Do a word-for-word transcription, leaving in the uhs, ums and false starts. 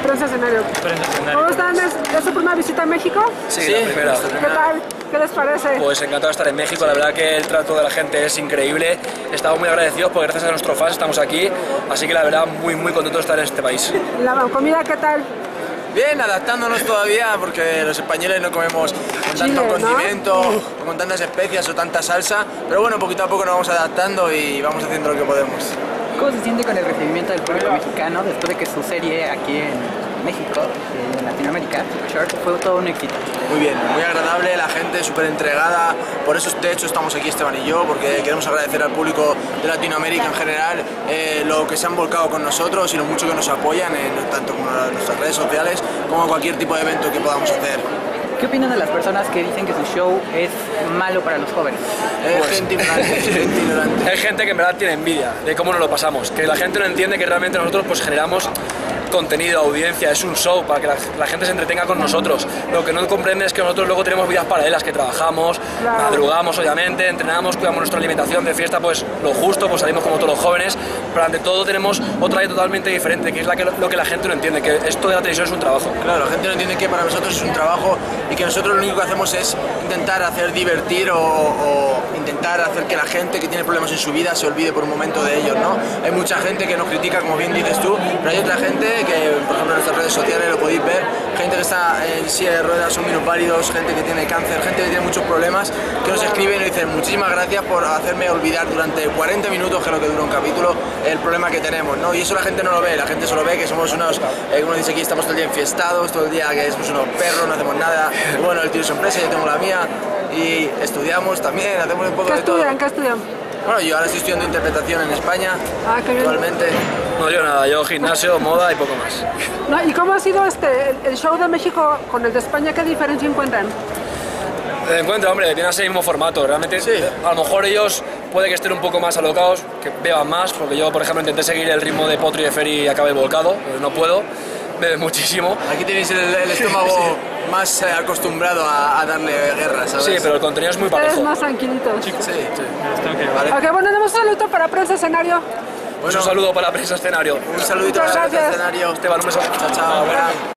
Prensa Escenario. Prensa Escenario. ¿Cómo están? ¿Es, ¿Es su primera visita a México? Sí, sí, la primera. ¿Qué tal? ¿Qué les parece? Pues encantado de estar en México, la verdad que el trato de la gente es increíble. Estamos muy agradecidos porque gracias a nuestros fans estamos aquí, así que la verdad muy muy contento de estar en este país. ¿La comida qué tal? Bien, adaptándonos todavía porque los españoles no comemos con tanto Chile, condimento, ¿no? o con tantas especias o tanta salsa, pero bueno, poquito a poco nos vamos adaptando y vamos haciendo lo que podemos. ¿Cómo se siente con el recibimiento del público mexicano después de que su serie aquí en México, en Latinoamérica, Short, fue todo un éxito? Muy bien, muy agradable, la gente súper entregada, por eso de hecho estamos aquí Esteban y yo, porque queremos agradecer al público de Latinoamérica en general eh, lo que se han volcado con nosotros y lo mucho que nos apoyan, en, tanto como en nuestras redes sociales, como cualquier tipo de evento que podamos hacer. ¿Qué opinan de las personas que dicen que su show es malo para los jóvenes? Es pues, gente ignorante, gente ignorante. Hay gente que en verdad tiene envidia de cómo nos lo pasamos, que la gente no entiende que realmente nosotros pues generamos contenido, audiencia, es un show para que la, la gente se entretenga con nosotros. Lo que no comprende es que nosotros luego tenemos vidas paralelas, que trabajamos, claro. madrugamos obviamente, entrenamos, cuidamos nuestra alimentación, de fiesta pues lo justo, pues salimos como todos los jóvenes, pero ante todo tenemos otra vida totalmente diferente, que es la que, lo que la gente no entiende, que esto de la televisión es un trabajo. Claro, la gente no entiende que para nosotros es un trabajo y que nosotros lo único que hacemos es intentar hacer divertir o, o intentar hacer que la gente que tiene problemas en su vida se olvide por un momento de ellos, ¿no? Hay mucha gente que nos critica, como bien dices tú, pero hay otra gente que, por ejemplo, en nuestras redes sociales lo podéis ver, gente que está en silla de ruedas, son minusválidos, gente que tiene cáncer, gente que tiene muchos problemas, que nos escriben y dicen muchísimas gracias por hacerme olvidar durante cuarenta minutos, que es lo que dura un capítulo, el problema que tenemos, ¿no? Y eso la gente no lo ve, la gente solo ve que somos unos, eh, como dice aquí, estamos todo el día enfiestados, todo el día que somos unos perros, no hacemos nada, y bueno, él tiene su empresa, yo tengo la mía, y estudiamos también, hacemos un poco ¿Qué de todo. estudian? ¿Qué estudian? Bueno, yo ahora estoy estudiando interpretación en España, ah, qué bien. actualmente. No, yo nada, yo gimnasio, moda y poco más. No, ¿y cómo ha sido este, el, el show de México con el de España? ¿Qué diferencia encuentran? Eh, encuentro, hombre, tiene ese mismo formato, realmente sí. A lo mejor ellos puede que estén un poco más alocados, que beban más, porque yo por ejemplo intenté seguir el ritmo de Potro y de Feri y acabé volcado, pero no puedo, bebe muchísimo. Aquí tenéis el, el estómago sí. más eh, acostumbrado a, a darle guerra, ¿sabes? Sí, pero el contenido es muy parejo. Ustedes más tranquilitos. Sí, sí. Vale. Ok, bueno, damos un saludo para Prensa Escenario. Pues bueno, un saludo para Prensa Escenario. Un saludito para Prensa Escenario. Esteban, un beso. Chao, chao.